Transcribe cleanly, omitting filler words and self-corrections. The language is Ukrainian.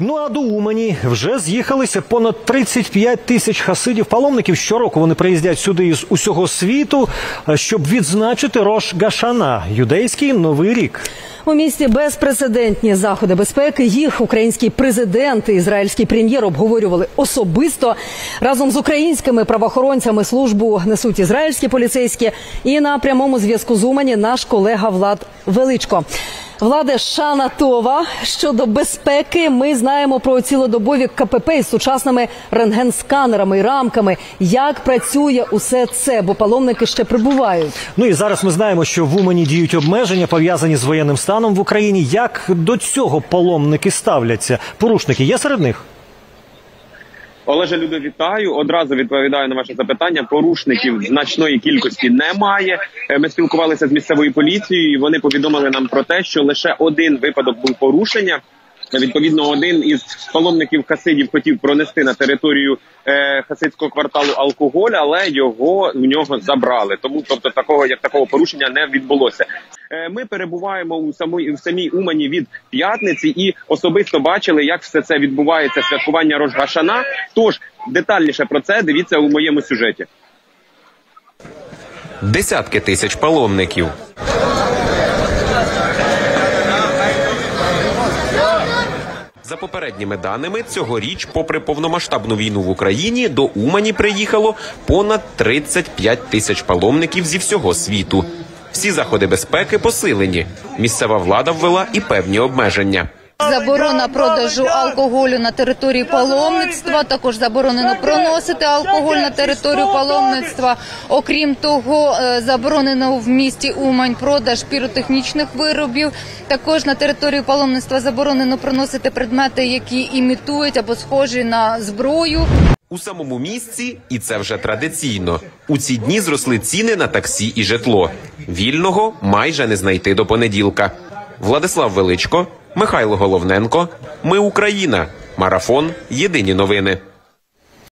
Ну а до Умані вже з'їхалися понад 35 тисяч хасидів-паломників. Щороку вони приїздять сюди із усього світу, щоб відзначити Рош Гашана – юдейський Новий рік. У місті безпрецедентні заходи безпеки. Їх український президент і ізраїльський прем'єр обговорювали особисто. Разом з українськими правоохоронцями службу несуть ізраїльські поліцейські. І на прямому зв'язку з Умані наш колега Влад Величко. Владе, шана това. Щодо безпеки, ми знаємо про цілодобові КПП із сучасними рентген-сканерами і рамками. Як працює усе це, бо паломники ще прибувають? Ну і зараз ми знаємо, що в Умані діють обмеження, пов'язані з воєнним станом в Україні. Як до цього паломники ставляться? Порушники є серед них? Олеже, Людо, вітаю. Одразу відповідаю на ваше запитання. Порушників значної кількості немає. Ми спілкувалися з місцевою поліцією, і вони повідомили нам про те, що лише один випадок був порушення. Відповідно, один із паломників хасидів хотів пронести на територію хасидського кварталу алкоголь, але його у нього забрали. Тому, такого порушення не відбулося. Ми перебуваємо у самій Умані від п'ятниці і особисто бачили, як все це відбувається, святкування Рош Гашана. Тож, детальніше про це дивіться у моєму сюжеті. Десятки тисяч паломників. За попередніми даними, цьогоріч, попри повномасштабну війну в Україні, до Умані приїхало понад 35 тисяч паломників зі всього світу. Всі заходи безпеки посилені. Місцева влада ввела і певні обмеження. Заборона продажу алкоголю на території паломництва, також заборонено проносити алкоголь на територію паломництва. Окрім того, заборонено в місті Умань продаж піротехнічних виробів. Також на території паломництва заборонено проносити предмети, які імітують або схожі на зброю. У самому місці, і це вже традиційно, у ці дні зросли ціни на таксі і житло. Вільного майже не знайти до понеділка. Владислав Величко, Михайло Головненко. Ми Україна. Марафон. Єдині новини.